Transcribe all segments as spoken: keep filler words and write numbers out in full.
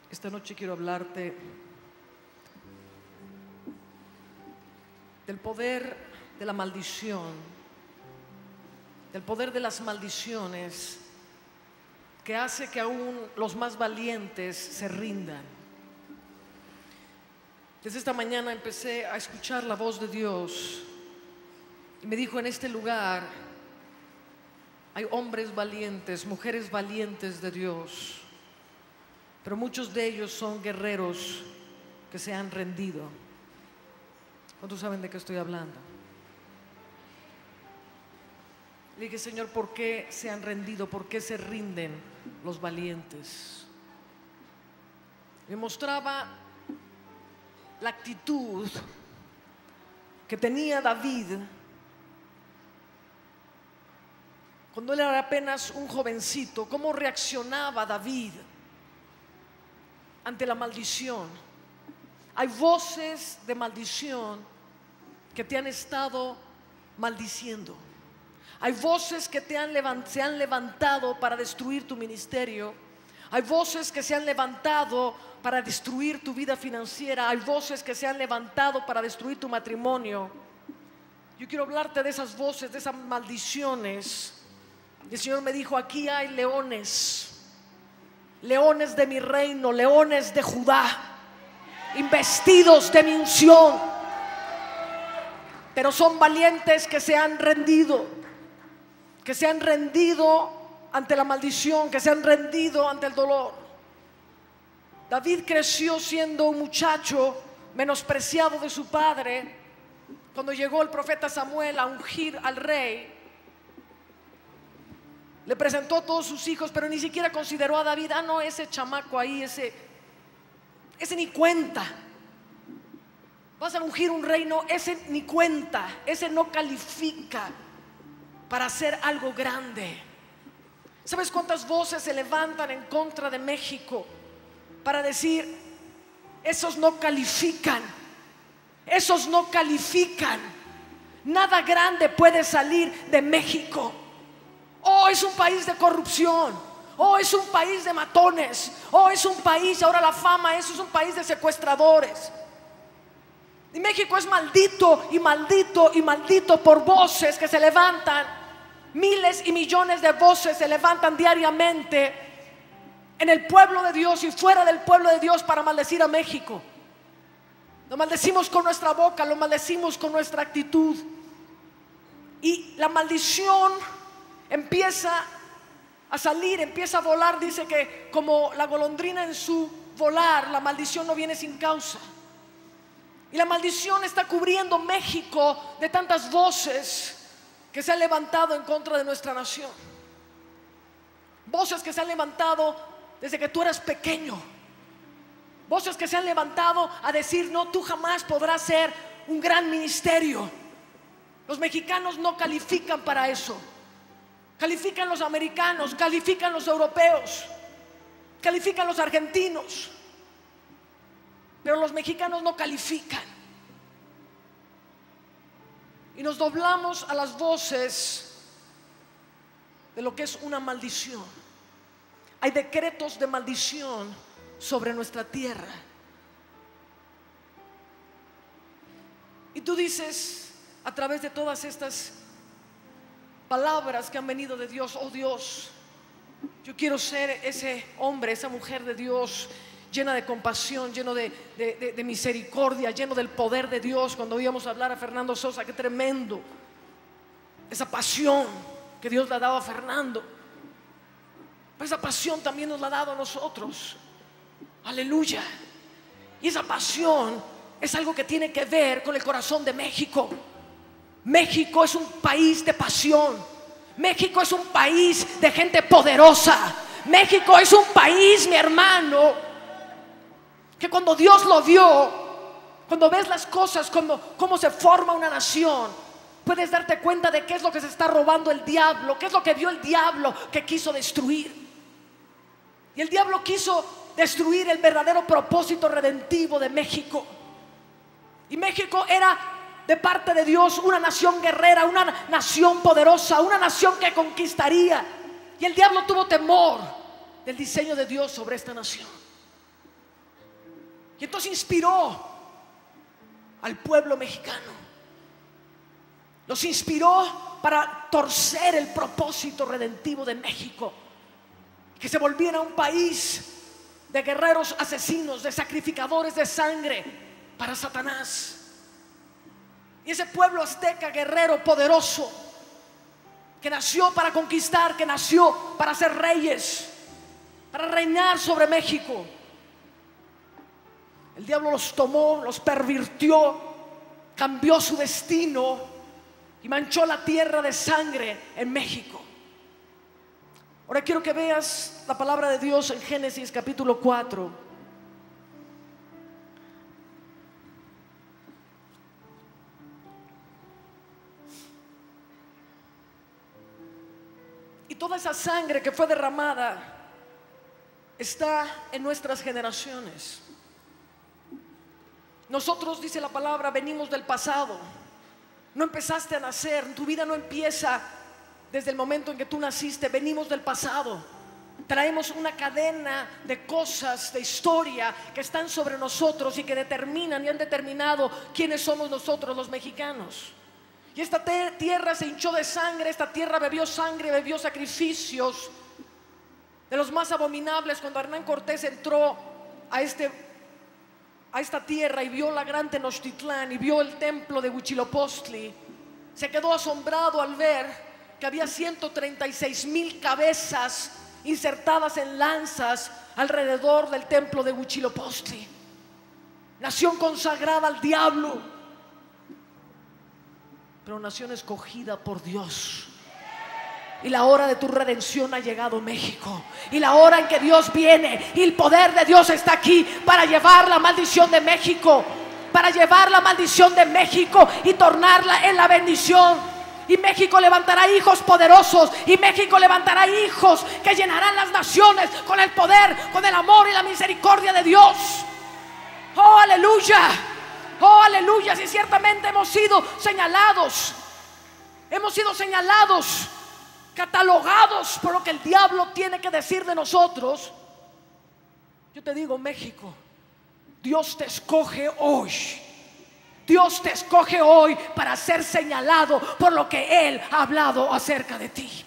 Esta noche quiero hablarte del poder de la maldición, del poder de las maldiciones que hace que aún los más valientes se rindan. Desde esta mañana empecé a escuchar la voz de Dios y me dijo: en este lugar hay hombres valientes, mujeres valientes de Dios, pero muchos de ellos son guerreros que se han rendido. ¿Cuántos saben de qué estoy hablando? Le dije: Señor, ¿por qué se han rendido? ¿Por qué se rinden los valientes? Me mostraba la actitud que tenía David cuando él era apenas un jovencito. Cómo reaccionaba David ante la maldición. Hay voces de maldición que te han estado maldiciendo. Hay voces que te han levant- se han levantado para destruir tu ministerio. Hay voces que se han levantado para destruir tu vida financiera. Hay voces que se han levantado para destruir tu matrimonio. Yo quiero hablarte de esas voces, de esas maldiciones. Y el Señor me dijo: aquí hay leones, leones de mi reino, leones de Judá, investidos de mi unción, pero son valientes que se han rendido, que se han rendido ante la maldición, que se han rendido ante el dolor. David creció siendo un muchacho menospreciado de su padre. Cuando llegó el profeta Samuel a ungir al rey, le presentó a todos sus hijos, pero ni siquiera consideró a David. Ah, no, ese chamaco ahí, ese, ese ni cuenta. Vas a ungir un reino, ese ni cuenta, ese no califica para hacer algo grande. ¿Sabes cuántas voces se levantan en contra de México para decir: esos no califican, esos no califican, nada grande puede salir de México? Oh, es un país de corrupción. Oh, es un país de matones. Oh, es un país, ahora la fama, eso es un país de secuestradores. Y México es maldito y maldito y maldito por voces que se levantan. Miles y millones de voces se levantan diariamente en el pueblo de Dios y fuera del pueblo de Dios para maldecir a México. Lo maldecimos con nuestra boca, lo maldecimos con nuestra actitud. Y la maldición empieza a salir, empieza a volar. Dice que como la golondrina en su volar, la maldición no viene sin causa. Y la maldición está cubriendo México de tantas voces que se han levantado en contra de nuestra nación. Voces que se han levantado desde que tú eras pequeño. Voces que se han levantado a decir: no, tú jamás podrás ser un gran ministerio. Los mexicanos no califican para eso. Califican los americanos, califican los europeos, califican los argentinos, pero los mexicanos no califican. Y nos doblamos a las voces de lo que es una maldición. Hay decretos de maldición sobre nuestra tierra. Y tú dices, a través de todas estas palabras que han venido de Dios: oh Dios, yo quiero ser ese hombre, esa mujer de Dios, llena de compasión, lleno de, de, de, de misericordia, lleno del poder de Dios. Cuando oíamos hablar a Fernando Sosa, qué tremendo, esa pasión que Dios le ha dado a Fernando, pues esa pasión también nos la ha dado a nosotros. Aleluya. Y esa pasión es algo que tiene que ver con el corazón de México. México es un país de pasión. México es un país de gente poderosa. México es un país, mi hermano, que cuando Dios lo vio, cuando ves las cosas, como, cómo se forma una nación, puedes darte cuenta de qué es lo que se está robando el diablo, qué es lo que vio el diablo que quiso destruir. Y el diablo quiso destruir el verdadero propósito redentivo de México. Y México era de parte de Dios una nación guerrera, una nación poderosa, una nación que conquistaría. Y el diablo tuvo temor del diseño de Dios sobre esta nación. Y entonces inspiró al pueblo mexicano. Los inspiró para torcer el propósito redentivo de México, que se volviera un país de guerreros asesinos, de sacrificadores de sangre para Satanás. Y ese pueblo azteca guerrero poderoso, que nació para conquistar, que nació para ser reyes, para reinar sobre México, el diablo los tomó, los pervirtió, cambió su destino y manchó la tierra de sangre en México. Ahora quiero que veas la palabra de Dios en Génesis capítulo cuatro. Y toda esa sangre que fue derramada está en nuestras generaciones. Nosotros, dice la palabra, venimos del pasado. No empezaste a nacer, tu vida no empieza desde el momento en que tú naciste. Venimos del pasado. Traemos una cadena de cosas, de historia que están sobre nosotros y que determinan y han determinado quiénes somos nosotros los mexicanos. Y esta tierra se hinchó de sangre, esta tierra bebió sangre, bebió sacrificios de los más abominables. Cuando Hernán Cortés entró a este a esta tierra y vio la gran Tenochtitlán y vio el templo de Huitzilopochtli, se quedó asombrado al ver que había ciento treinta y seis mil cabezas insertadas en lanzas alrededor del templo de Huitzilopochtli, nación consagrada al diablo, pero nación escogida por Dios. Y la hora de tu redención ha llegado, México. Y la hora en que Dios viene y el poder de Dios está aquí para llevar la maldición de México, para llevar la maldición de México y tornarla en la bendición. Y México levantará hijos poderosos, y México levantará hijos que llenarán las naciones con el poder, con el amor y la misericordia de Dios. Oh, aleluya. Oh, aleluya. Si ciertamente hemos sido señalados, hemos sido señalados, catalogados por lo que el diablo tiene que decir de nosotros. Yo te digo, México, Dios te escoge hoy. Dios te escoge hoy para ser señalado por lo que Él ha hablado acerca de ti.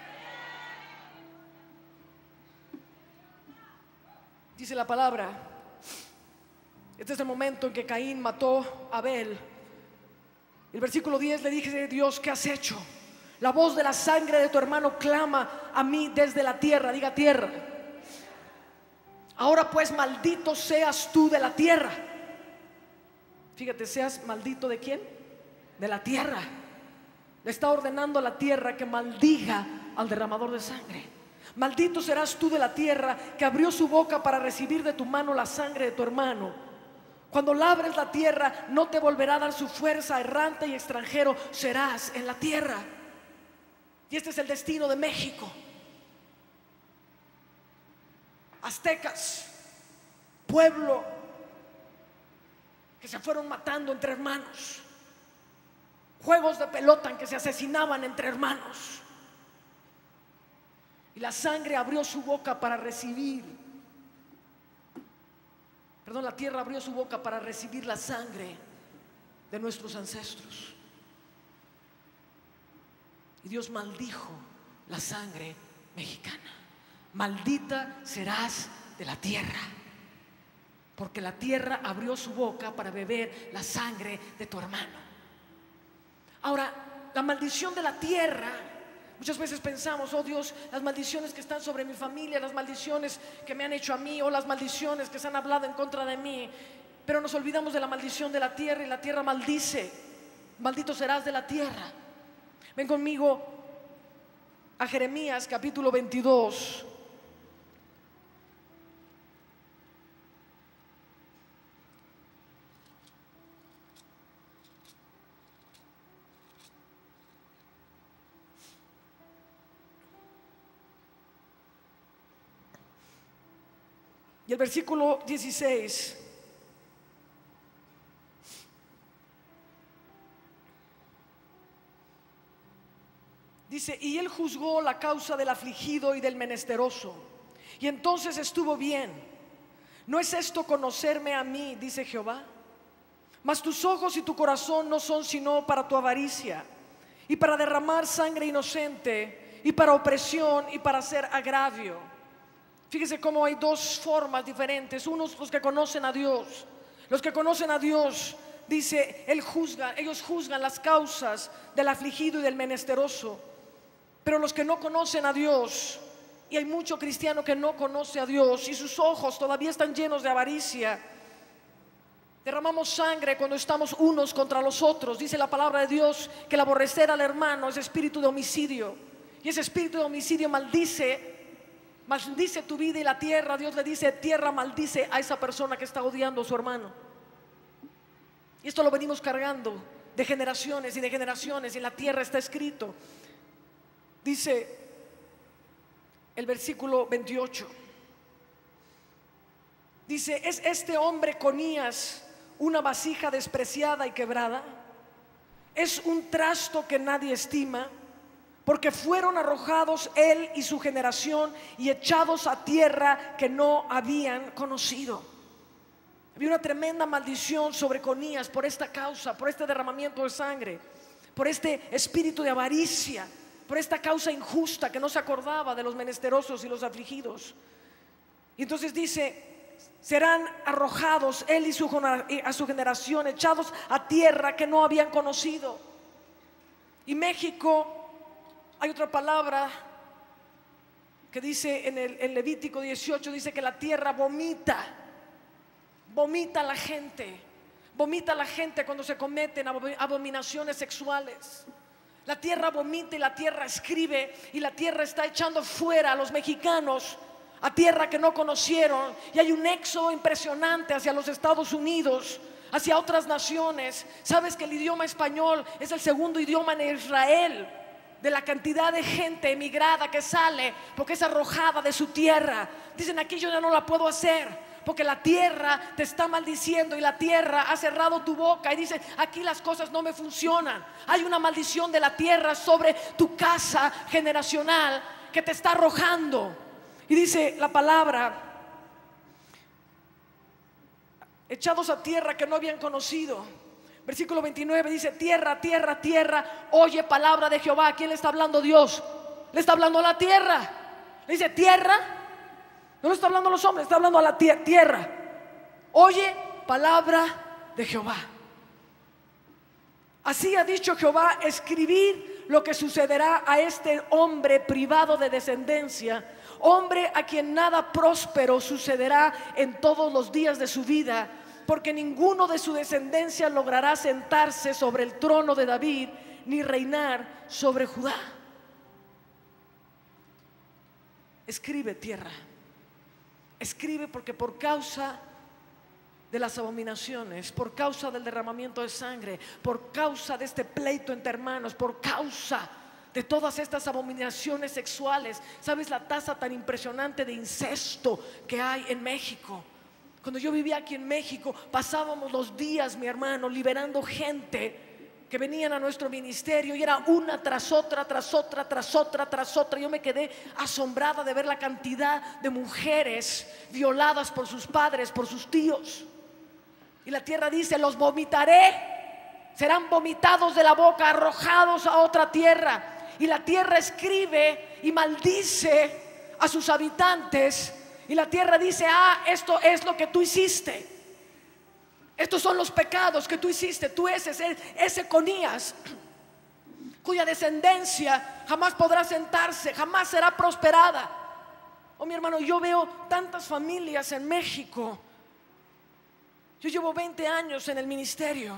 Dice la palabra, este es el momento en que Caín mató a Abel. El versículo diez le dije: Dios, ¿qué has hecho? La voz de la sangre de tu hermano clama a mí desde la tierra. Diga tierra. Ahora pues, maldito seas tú de la tierra. Fíjate, seas maldito ¿de quién? De la tierra. Le está ordenando a la tierra que maldiga al derramador de sangre. Maldito serás tú de la tierra que abrió su boca para recibir de tu mano la sangre de tu hermano. Cuando labres la tierra, no te volverá a dar su fuerza. Errante y extranjero serás en la tierra. Y este es el destino de México. Aztecas, pueblo que se fueron matando entre hermanos, juegos de pelota en que se asesinaban entre hermanos, y la sangre abrió su boca para recibir, perdón, la tierra abrió su boca para recibir la sangre de nuestros ancestros. Y Dios maldijo la sangre mexicana. Maldita serás de la tierra, porque la tierra abrió su boca para beber la sangre de tu hermano. Ahora, la maldición de la tierra, muchas veces pensamos: oh Dios, las maldiciones que están sobre mi familia, las maldiciones que me han hecho a mí, o las maldiciones que se han hablado en contra de mí. Pero nos olvidamos de la maldición de la tierra, y la tierra maldice. Maldito serás de la tierra. Ven conmigo a Jeremías capítulo veintidós. Y el versículo dieciséis. Dice: y él juzgó la causa del afligido y del menesteroso, y entonces estuvo bien. ¿No es esto conocerme a mí?, dice Jehová. Mas tus ojos y tu corazón no son sino para tu avaricia, y para derramar sangre inocente, y para opresión, y para hacer agravio. Fíjese cómo hay dos formas diferentes. Unos, los que conocen a Dios. Los que conocen a Dios, dice, Él juzga, ellos juzgan las causas del afligido y del menesteroso. Pero los que no conocen a Dios, y hay mucho cristiano que no conoce a Dios, y sus ojos todavía están llenos de avaricia. Derramamos sangre cuando estamos unos contra los otros. Dice la palabra de Dios que el aborrecer al hermano es espíritu de homicidio, y ese espíritu de homicidio maldice Maldice tu vida y la tierra. Dios le dice: tierra, maldice a esa persona que está odiando a su hermano. Y esto lo venimos cargando de generaciones y de generaciones, y en la tierra está escrito. Dice el versículo veintiocho, dice: ¿es este hombre Conías una vasija despreciada y quebrada? ¿Es un trasto que nadie estima? Porque fueron arrojados él y su generación y echados a tierra que no habían conocido. Había una tremenda maldición sobre Conías por esta causa, por este derramamiento de sangre, por este espíritu de avaricia, por esta causa injusta que no se acordaba de los menesterosos y los afligidos. Y entonces dice: serán arrojados él y su, a su generación, echados a tierra que no habían conocido. Y México, hay otra palabra que dice en el en Levítico dieciocho, dice que la tierra vomita, vomita a la gente, vomita a la gente cuando se cometen abominaciones sexuales. La tierra vomita y la tierra escribe, y la tierra está echando fuera a los mexicanos a tierra que no conocieron, y hay un éxodo impresionante hacia los Estados Unidos, hacia otras naciones. Sabes que el idioma español es el segundo idioma en Israel, de la cantidad de gente emigrada que sale porque es arrojada de su tierra. Dicen: aquí yo ya no la puedo hacer porque la tierra te está maldiciendo, y la tierra ha cerrado tu boca, y dice: aquí las cosas no me funcionan. Hay una maldición de la tierra sobre tu casa generacional que te está arrojando. Y dice la palabra: echados a tierra que no habían conocido. Versículo veintinueve dice: tierra, tierra, tierra, oye palabra de Jehová. ¿A quién le está hablando Dios? Le está hablando a la tierra. Le dice: tierra, no le está hablando a los hombres, está hablando a la tierra. Oye palabra de Jehová. Así ha dicho Jehová: escribid lo que sucederá a este hombre privado de descendencia, hombre a quien nada próspero sucederá en todos los días de su vida, porque ninguno de su descendencia logrará sentarse sobre el trono de David, ni reinar sobre Judá. Escribe, tierra, escribe, porque por causa de las abominaciones, por causa del derramamiento de sangre, por causa de este pleito entre hermanos, por causa de todas estas abominaciones sexuales. ¿Sabes la tasa tan impresionante de incesto que hay en México? Cuando yo vivía aquí en México, pasábamos los días, mi hermano, liberando gente que venían a nuestro ministerio, y era una tras otra, tras otra, tras otra, tras otra. Yo me quedé asombrada de ver la cantidad de mujeres violadas por sus padres, por sus tíos. Y la tierra dice: los vomitaré, serán vomitados de la boca, arrojados a otra tierra. Y la tierra escribe y maldice a sus habitantes. Y la tierra dice: ah, esto es lo que tú hiciste, estos son los pecados que tú hiciste. Tú ese, ese Conías, cuya descendencia jamás podrá sentarse, jamás será prosperada. Oh, mi hermano, yo veo tantas familias en México. Yo llevo veinte años en el ministerio.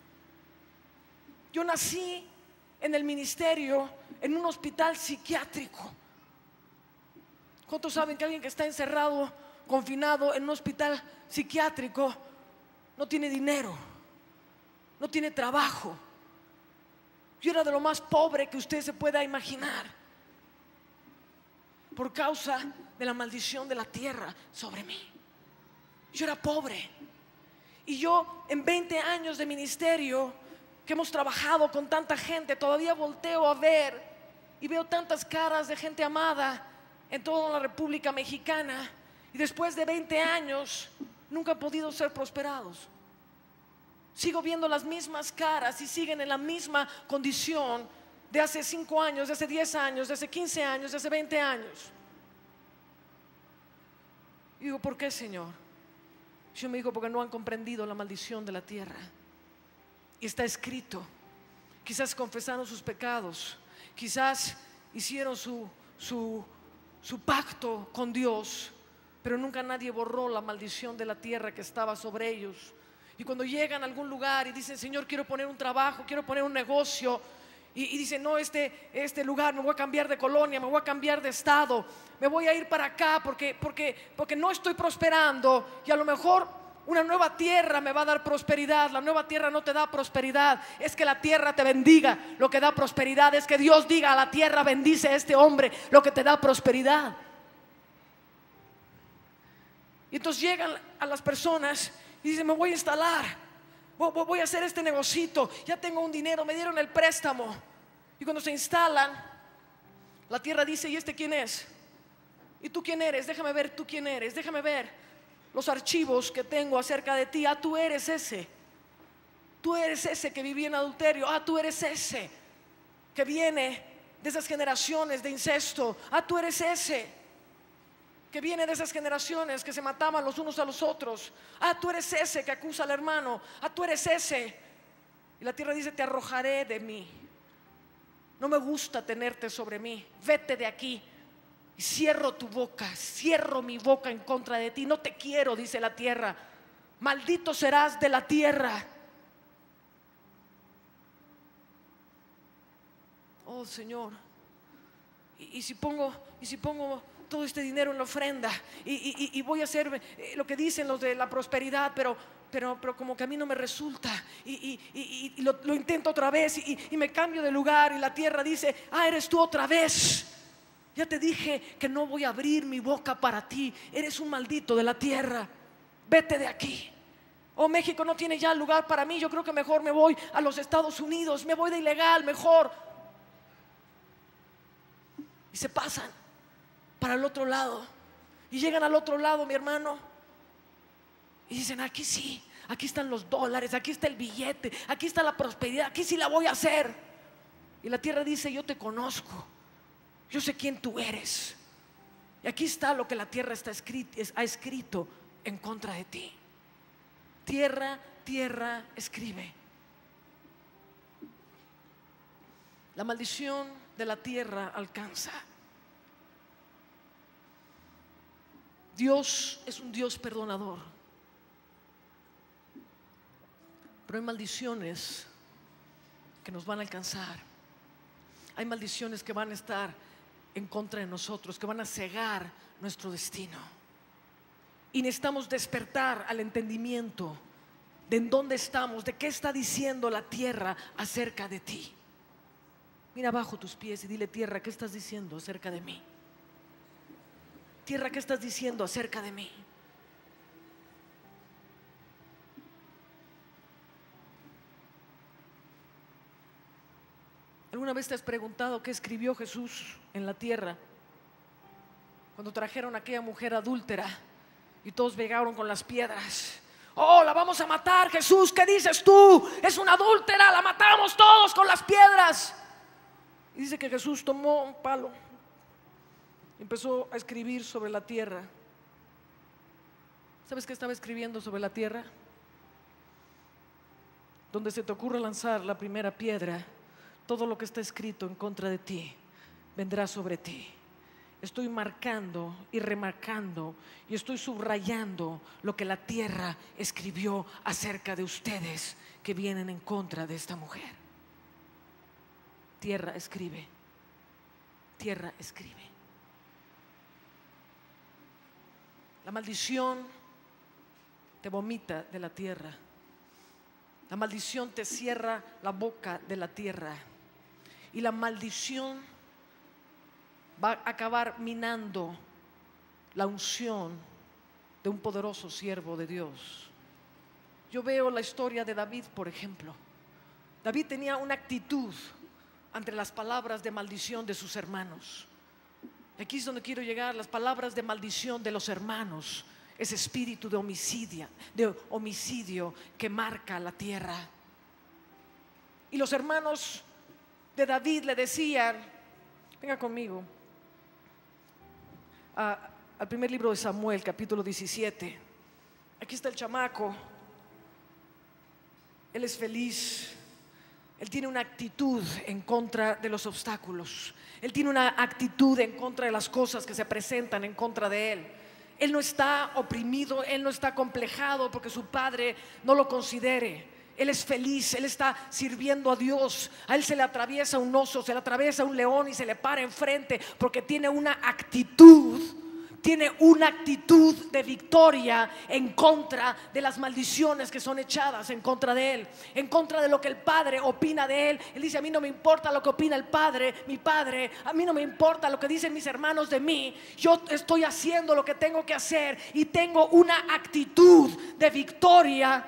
Yo nací en el ministerio, en un hospital psiquiátrico. ¿Cuántos saben que alguien que está encerrado, confinado en un hospital psiquiátrico, no tiene dinero, no tiene trabajo? Yo era de lo más pobre que usted se pueda imaginar, por causa de la maldición de la tierra sobre mí. Yo era pobre. Y yo, en veinte años de ministerio, que hemos trabajado con tanta gente, todavía volteo a ver y veo tantas caras de gente amada en toda la República Mexicana. Y después de veinte años nunca han podido ser prosperados. Sigo viendo las mismas caras y siguen en la misma condición de hace cinco años, de hace diez años, de hace quince años, de hace veinte años. Y digo, ¿por qué, Señor? Yo me dijo, porque no han comprendido la maldición de la tierra. Y está escrito. Quizás confesaron sus pecados, quizás hicieron su, su, su pacto con Dios, pero nunca nadie borró la maldición de la tierra que estaba sobre ellos. Y cuando llegan a algún lugar y dicen, Señor, quiero poner un trabajo, quiero poner un negocio, y, y dicen, no, este, este lugar me voy a cambiar de colonia, me voy a cambiar de estado, me voy a ir para acá porque, porque, porque no estoy prosperando, y a lo mejor una nueva tierra me va a dar prosperidad. La nueva tierra no te da prosperidad, es que la tierra te bendiga. Lo que da prosperidad es que Dios diga a la tierra, bendice a este hombre, lo que te da prosperidad. Y entonces llegan a las personas y dicen, me voy a instalar, voy a hacer este negocito, ya tengo un dinero, me dieron el préstamo. Y cuando se instalan, la tierra dice, ¿y este quién es? ¿Y tú quién eres? Déjame ver, tú quién eres, déjame ver los archivos que tengo acerca de ti. Ah, tú eres ese, tú eres ese que vivía en adulterio. Ah, tú eres ese que viene de esas generaciones de incesto. Ah, tú eres ese que viene de esas generaciones que se mataban los unos a los otros. Ah, tú eres ese que acusa al hermano. Ah, tú eres ese. Y la tierra dice, te arrojaré de mí, no me gusta tenerte sobre mí, vete de aquí. Y cierro tu boca, cierro mi boca en contra de ti, no te quiero, dice la tierra. Maldito serás de la tierra. Oh, Señor, y, y si pongo, y si pongo todo este dinero en la ofrenda y, y, y voy a hacer lo que dicen los de la prosperidad, pero, pero, pero como que a mí no me resulta, y, y, y, y lo, lo intento otra vez y, y me cambio de lugar, y la tierra dice, ah, eres tú otra vez. Ya te dije que no voy a abrir mi boca para ti, eres un maldito de la tierra, vete de aquí. Oh, México no tiene ya lugar para mí, yo creo que mejor me voy a los Estados Unidos, me voy de ilegal mejor. Y se pasan para el otro lado y llegan al otro lado, mi hermano, y dicen, aquí sí, aquí están los dólares, aquí está el billete, aquí está la prosperidad, aquí sí la voy a hacer. Y la tierra dice, yo te conozco, yo sé quién tú eres. Y aquí está lo que la tierra está escrito, ha escrito en contra de ti. Tierra, tierra, escribe. La maldición de la tierra alcanza. Dios es un Dios perdonador, pero hay maldiciones que nos van a alcanzar. Hay maldiciones que van a estar en contra de nosotros, que van a cegar nuestro destino. Y necesitamos despertar al entendimiento de en dónde estamos, de qué está diciendo la tierra acerca de ti. Mira abajo tus pies y dile, tierra, ¿qué estás diciendo acerca de mí? Tierra, ¿qué estás diciendo acerca de mí? ¿Alguna vez te has preguntado qué escribió Jesús en la tierra cuando trajeron a aquella mujer adúltera y todos llegaron con las piedras? Oh, la vamos a matar, Jesús, ¿qué dices tú? Es una adúltera, la matamos todos con las piedras. Y dice que Jesús tomó un palo, empezó a escribir sobre la tierra. ¿Sabes qué estaba escribiendo sobre la tierra? Donde se te ocurra lanzar la primera piedra, todo lo que está escrito en contra de ti vendrá sobre ti. Estoy marcando y remarcando y estoy subrayando lo que la tierra escribió acerca de ustedes que vienen en contra de esta mujer. Tierra, escribe. Tierra, escribe. La maldición te vomita de la tierra. La maldición te cierra la boca de la tierra. Y la maldición va a acabar minando la unción de un poderoso siervo de Dios. Yo veo la historia de David, por ejemplo. David tenía una actitud ante las palabras de maldición de sus hermanos. Aquí es donde quiero llegar. Las palabras de maldición de los hermanos, ese espíritu de homicidio, de homicidio que marca la tierra. Y los hermanos de David le decían, venga conmigo a, al primer libro de Samuel, capítulo diecisiete. Aquí está el chamaco. Él es feliz. Él tiene una actitud en contra de los obstáculos. Él tiene una actitud en contra de las cosas que se presentan en contra de él. Él no está oprimido, él no está complejado porque su padre no lo considere. Él es feliz, él está sirviendo a Dios. A él se le atraviesa un oso, se le atraviesa un león y se le para enfrente porque tiene una actitud. Tiene una actitud de victoria en contra de las maldiciones que son echadas en contra de él, en contra de lo que el padre opina de él. Él dice: a mí no me importa lo que opina el padre, mi padre, a mí no me importa lo que dicen mis hermanos de mí. Yo estoy haciendo lo que tengo que hacer y tengo una actitud de victoria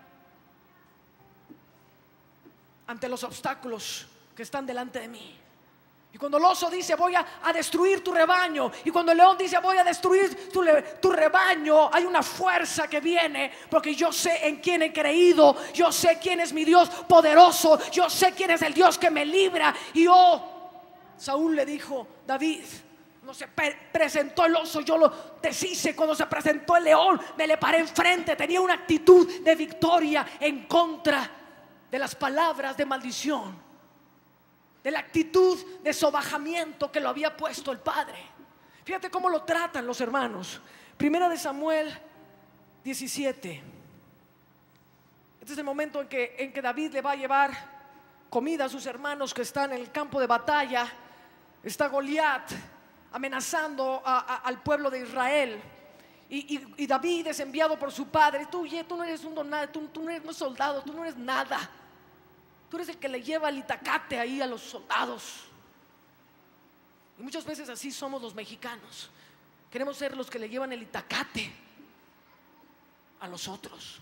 ante los obstáculos que están delante de mí. Y cuando el oso dice: voy a, a destruir tu rebaño, y cuando el león dice: voy a destruir tu, tu rebaño, hay una fuerza que viene, porque yo sé en quién he creído, yo sé quién es mi Dios poderoso, yo sé quién es el Dios que me libra. Y oh, Saúl le dijo: David, no se pre presentó el oso, yo lo deshice. Cuando se presentó el león, me le paré enfrente. Tenía una actitud de victoria en contra de las palabras de maldición, de la actitud de sobajamiento que lo había puesto el padre. Fíjate cómo lo tratan los hermanos. Primera de Samuel diecisiete. Este es el momento en que, en que David le va a llevar comida a sus hermanos que están en el campo de batalla. Está Goliat amenazando a, a, al pueblo de Israel. Y, y, y David es enviado por su padre. Tú, oye, tú no eres un don nada, tú, tú no eres un soldado, tú no eres nada. Tú eres el que le lleva el itacate ahí a los soldados. Y muchas veces así somos los mexicanos. Queremos ser los que le llevan el itacate a los otros.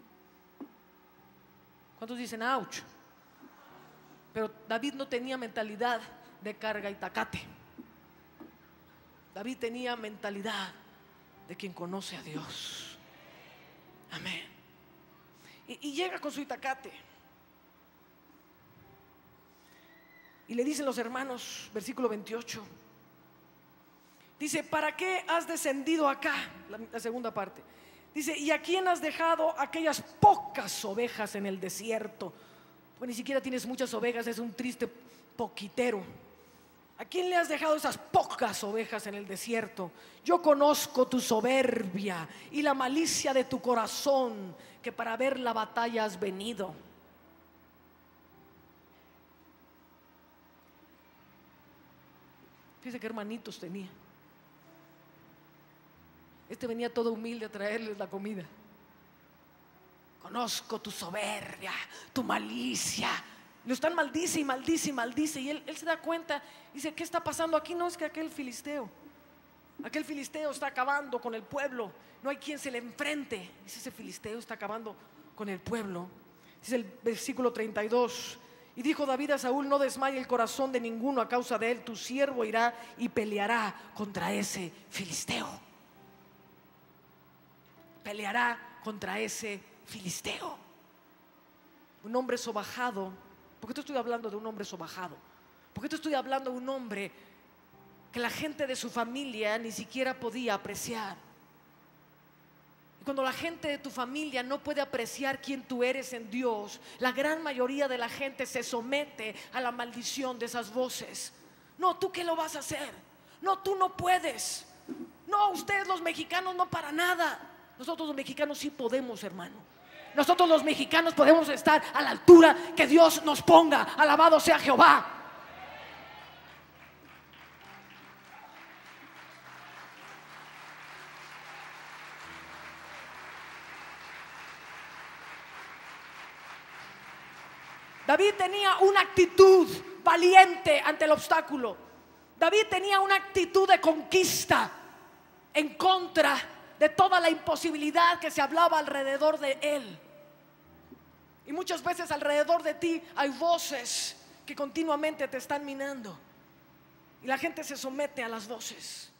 ¿Cuántos dicen ouch? Pero David no tenía mentalidad de carga itacate. David tenía mentalidad de quien conoce a Dios. Amén. Y, y llega con su itacate. Y le dicen los hermanos, versículo veintiocho, dice: ¿para qué has descendido acá? La, la segunda parte. Dice: ¿y a quién has dejado aquellas pocas ovejas en el desierto? Pues ni siquiera tienes muchas ovejas, es un triste poquitero. ¿A quién le has dejado esas pocas ovejas en el desierto? Yo conozco tu soberbia y la malicia de tu corazón, que para ver la batalla has venido. Fíjese qué hermanitos tenía. Este venía todo humilde a traerles la comida. Conozco tu soberbia, tu malicia. Lo están maldice y maldice y maldice. Y él, él se da cuenta, dice: ¿qué está pasando aquí? No, es que aquel filisteo Aquel filisteo está acabando con el pueblo. No hay quien se le enfrente. Dice: ese filisteo está acabando con el pueblo. Dice el versículo treinta y dos: y dijo David a Saúl: no desmaye el corazón de ninguno a causa de él. Tu siervo irá y peleará contra ese filisteo. Peleará contra ese filisteo. Un hombre sobajado. ¿Por qué te estoy hablando de un hombre sobajado? ¿Por qué te estoy hablando de un hombre que la gente de su familia ni siquiera podía apreciar? Y cuando la gente de tu familia no puede apreciar quién tú eres en Dios, la gran mayoría de la gente se somete a la maldición de esas voces. No, ¿tú qué lo vas a hacer? No, tú no puedes. No, ustedes los mexicanos no para nada. Nosotros los mexicanos sí podemos, hermano. Nosotros los mexicanos podemos estar a la altura que Dios nos ponga. Alabado sea Jehová. David tenía una actitud valiente ante el obstáculo. David tenía una actitud de conquista en contra de toda la imposibilidad que se hablaba alrededor de él. Y muchas veces alrededor de ti hay voces que continuamente te están minando. Y la gente se somete a las voces.